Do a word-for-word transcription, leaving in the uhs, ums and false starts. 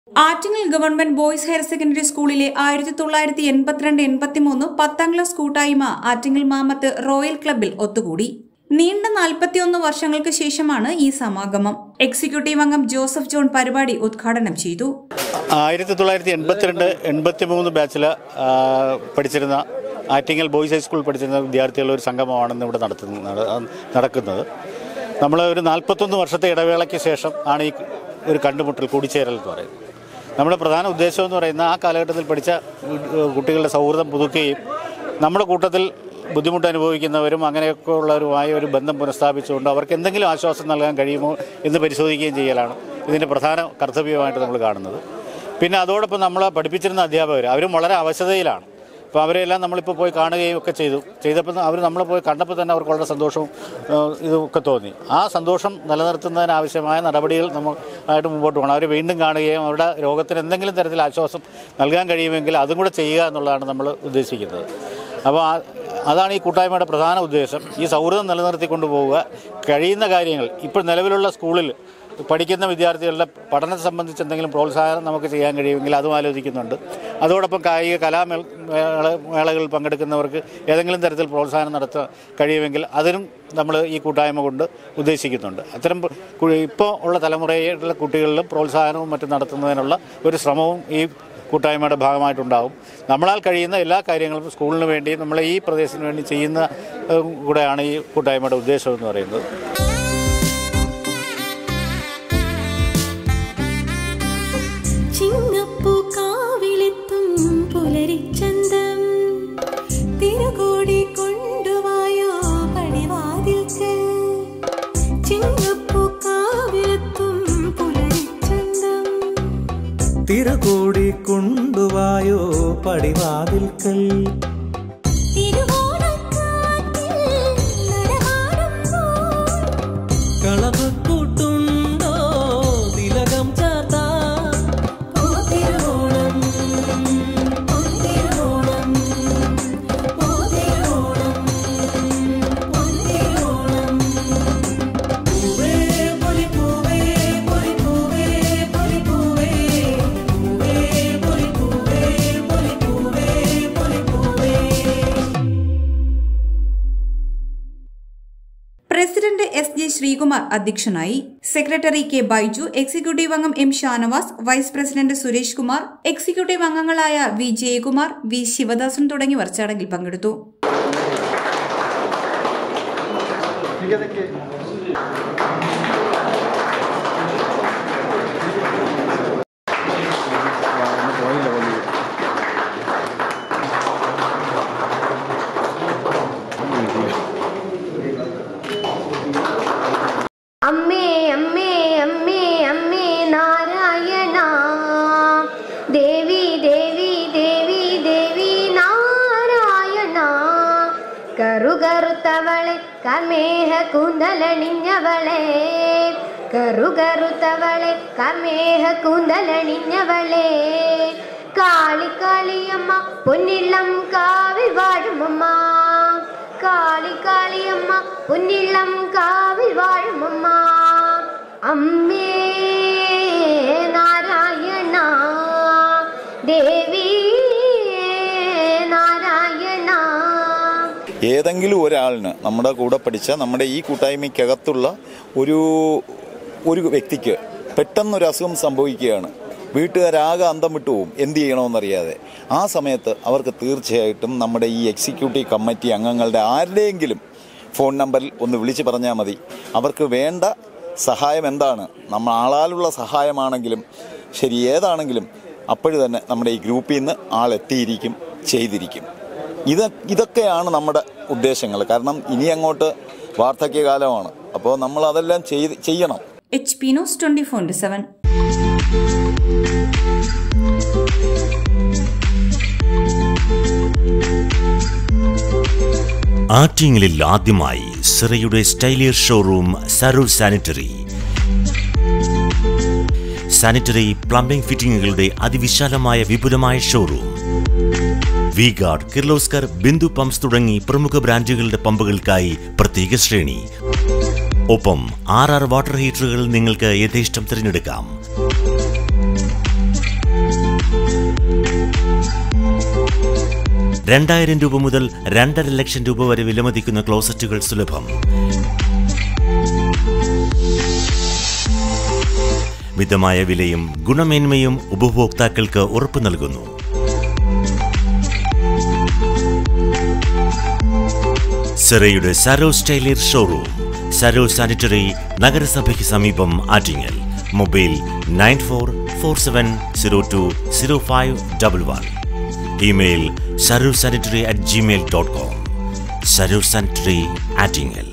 Attingal government boys higher secondary സ്കൂളിലെ ആയിരത്തി തൊള്ളായിരത്തി എൺപത്തിരണ്ട് എൺപത്തിമൂന്ന് പത്താം ക്ലാസ് കൂട്ടായ്മ ആറ്റിങ്ങൽ മാമത്ത് റോയൽ ക്ലബിൽ ഒത്തുകൂടി. നീണ്ട നാൽപ്പത്തിയൊന്ന് വർഷങ്ങൾക്ക് ശേഷമാണ് ഈ സമാഗമം. എക്സിക്യൂട്ടീവ് അംഗം ജോസഫ് ജോൺ പരിപാടി ഉദ്ഘാടനം ചെയ്തു. ആയിരത്തി തൊള്ളായിരത്തി എൺപത്തിരണ്ട് എൺപത്തി മൂന്ന് ബാച്ചിൽ പഠിച്ചിരുന്ന ആറ്റിങ്ങൽ ബോയ്സ് ഹൈസ്കൂളിൽ പഠിച്ചിരുന്ന വിദ്യാർത്ഥികളുടെ ഒരു സംഗമമാണെന്ന് ഇവിടെ നടത്തുന്നത് നടക്കുന്നത് നമ്മൾ ഒരു നാൽപ്പത്തൊന്ന് വർഷത്തെ ഇടവേളയ്ക്ക് ശേഷം ആണ് ഈ ഒരു കണ്ടുമുട്ടൽ കൂടിച്ചേരൽ എന്ന് പറയുന്നത്. നമ്മുടെ പ്രധാന ഉദ്ദേശം എന്ന് പറയുന്നത് ആ കാലഘട്ടത്തിൽ പഠിച്ച കുട്ടികളുടെ സൗഹൃദം പുതുക്കുകയും നമ്മുടെ കൂട്ടത്തിൽ ബുദ്ധിമുട്ട് അനുഭവിക്കുന്നവരും അങ്ങനെയൊക്കെ ഉള്ളവരുമായ ഒരു ബന്ധം പുനഃസ്ഥാപിച്ചുകൊണ്ട് അവർക്ക് എന്തെങ്കിലും ആശ്വാസം നൽകാൻ കഴിയുമോ എന്ന് പരിശോധിക്കുകയും ചെയ്യലാണ് ഇതിൻ്റെ പ്രധാന കർത്തവ്യമായിട്ട് നമ്മൾ കാണുന്നത്. പിന്നെ അതോടൊപ്പം നമ്മളെ പഠിപ്പിച്ചിരുന്ന അധ്യാപകർ അവരും വളരെ അവശതയിലാണ്. അപ്പോൾ അവരെല്ലാം നമ്മളിപ്പോൾ പോയി കാണുകയും ഒക്കെ ചെയ്തു ചെയ്തപ്പോൾ അവർ നമ്മളെ പോയി കണ്ടപ്പോൾ തന്നെ അവർക്ക് വളരെ സന്തോഷവും ഇതൊക്കെ തോന്നി. ആ സന്തോഷം നിലനിർത്തുന്നതിനാവശ്യമായ നടപടികൾ നമ്മളായിട്ട് മുമ്പോട്ട് പോകണം. അവർ വീണ്ടും കാണുകയും അവരുടെ രോഗത്തിന് എന്തെങ്കിലും തരത്തിൽ ആശ്വാസം നൽകാൻ കഴിയുമെങ്കിൽ അതും കൂടെ ചെയ്യുക എന്നുള്ളതാണ് നമ്മൾ ഉദ്ദേശിക്കുന്നത്. അപ്പോൾ അതാണ് ഈ കൂട്ടായ്മയുടെ പ്രധാന ഉദ്ദേശം. ഈ സൗഹൃദം നിലനിർത്തിക്കൊണ്ട് പോവുക, കഴിയുന്ന കാര്യങ്ങൾ ഇപ്പോൾ നിലവിലുള്ള സ്കൂളിൽ പഠിക്കുന്ന വിദ്യാർത്ഥികളുടെ പഠനത്തെ സംബന്ധിച്ച് എന്തെങ്കിലും പ്രോത്സാഹനം നമുക്ക് ചെയ്യാൻ കഴിയുമെങ്കിൽ അതും ആലോചിക്കുന്നുണ്ട്. അതോടൊപ്പം കായിക കലാമേള മേളകളിൽ പങ്കെടുക്കുന്നവർക്ക് ഏതെങ്കിലും തരത്തിൽ പ്രോത്സാഹനം നടത്താൻ കഴിയുമെങ്കിൽ അതിനും നമ്മൾ ഈ കൂട്ടായ്മ കൊണ്ട് ഉദ്ദേശിക്കുന്നുണ്ട്. അത്തരം ഇപ്പോൾ ഉള്ള തലമുറയിലെ കുട്ടികളിലും പ്രോത്സാഹനവും മറ്റും നടത്തുന്നതിനുള്ള ഒരു ശ്രമവും ഈ കൂട്ടായ്മയുടെ ഭാഗമായിട്ടുണ്ടാകും. നമ്മളാൽ കഴിയുന്ന എല്ലാ കാര്യങ്ങളും സ്കൂളിന് വേണ്ടി നമ്മൾ ഈ പ്രദേശത്തിന് വേണ്ടി ചെയ്യുന്ന കൂടെയാണ് ഈ കൂട്ടായ്മയുടെ ഉദ്ദേശം എന്ന് പറയുന്നത്. തിരുകൂടി കൊണ്ടുവായോ പടിവാതിൽക്കൽ കളവ് കൂട്ടുണ്ടോ തിലകം ചാർത്താ തിരുവോണം തിരുവോണം പൂവേ പൊലി പൂവേ പൊലി പൂവേ പൊലി പൂവേ പ്രസിഡന്റ് എസ് ജെ ശ്രീകുമാർ അധ്യക്ഷനായി. സെക്രട്ടറി കെ ബൈജു, എക്സിക്യൂട്ടീവ് അംഗം M Shanavas, vice president Suresh Kumar, executive അംഗങ്ങളായ വി ജയകുമാർ, വി ശിവദാസൻ തുടങ്ങിയവർ ചടങ്ങിൽ പങ്കെടുത്തു. അമ്മേ അമ്മേ അമ്മേ അമ്മേ നാരായണ ദേവി ദേവി ദേവി ദേവി നാരായണ കറുകറുത്തവളെ കമേഹ കൂന്തലണിഞ്ഞവളെ കറുകറുത്തവളെ കമേഹ കൂന്തലണിഞ്ഞവളെ കാളിക്കാളിയമ്മ പൊന്നിള്ളം കാവിൽ വാഴുമമ്മ കാളി കാളിയമ്മ പൊന്നിള്ളം കാവിൽ വാഴുമമ്മ അമ്മേ നാരായണ ദേവി നാരായണ. ഏതെങ്കിലും ഒരാളിന് നമ്മുടെ കൂടെ പഠിച്ച നമ്മുടെ ഈ കൂട്ടായ്മയ്ക്കകത്തുള്ള ഒരു ഒരു വ്യക്തിക്ക് പെട്ടെന്നൊരു അസുഖം സംഭവിക്കുകയാണ്. വീട്ടുകാരാകെ അന്തം വിട്ടു പോവും, എന്ത് ചെയ്യണമെന്നറിയാതെ. ആ സമയത്ത് അവർക്ക് തീർച്ചയായിട്ടും നമ്മുടെ ഈ എക്സിക്യൂട്ടീവ് കമ്മിറ്റി അംഗങ്ങളുടെ ആരുടെയെങ്കിലും ഫോൺ നമ്പറിൽ ഒന്ന് വിളിച്ച് പറഞ്ഞാൽ മതി. അവർക്ക് വേണ്ട സഹായം എന്താണ്, നമ്മൾ ആളാലുള്ള സഹായമാണെങ്കിലും ശരി ഏതാണെങ്കിലും അപ്പോഴ് തന്നെ നമ്മുടെ ഈ ഗ്രൂപ്പിൽ നിന്ന് ആളെത്തിയിരിക്കും, ചെയ്തിരിക്കും. ഇത് ഇതൊക്കെയാണ് നമ്മുടെ ഉദ്ദേശങ്ങൾ. കാരണം ഇനി അങ്ങോട്ട് വാർദ്ധക്യകാലമാണ്. അപ്പോൾ നമ്മൾ അതെല്ലാം ചെയ്ത് ചെയ്യണം. H P news twenty four into seven. ആറ്റിങ്ങലിൽ ആദ്യമായി സിറയുടെ സ്റ്റൈലിയർ ഷോറൂം സരൂർ സാനിറ്ററി. സാനിറ്ററി പ്ലംബിംഗ് ഫിറ്റിംഗുകളുടെ അതിവിശാലമായ വിപുലമായ showroom. V Guard, Kirloskar, Bindu pumps തുടങ്ങി പ്രമുഖ ബ്രാൻഡുകളുടെ പമ്പുകൾക്കായി പ്രത്യേക ശ്രേണി. ഒപ്പം ആർ ആർ വാട്ടർ ഹീറ്ററുകൾ നിങ്ങൾക്ക് യഥേഷ്ടം തിരഞ്ഞെടുക്കാം. രണ്ടായിരം രൂപ മുതൽ രണ്ടര ലക്ഷം രൂപ വരെ വിലമതിക്കുന്ന ക്ലോസറ്റുകൾ സുലഭം. മിതമായ വിലയും ഗുണമേന്മയും ഉപഭോക്താക്കൾക്ക് ഉറപ്പു നൽകുന്നു. സെറയുടെ Saros tiler showroom, Saros sanitary, നഗരസഭയ്ക്ക് സമീപം, Attingal. Mobile nine four four seven zero two zero five double one. Email Saros sanitary at Gmail dot com. Saros sanitary, Attingal.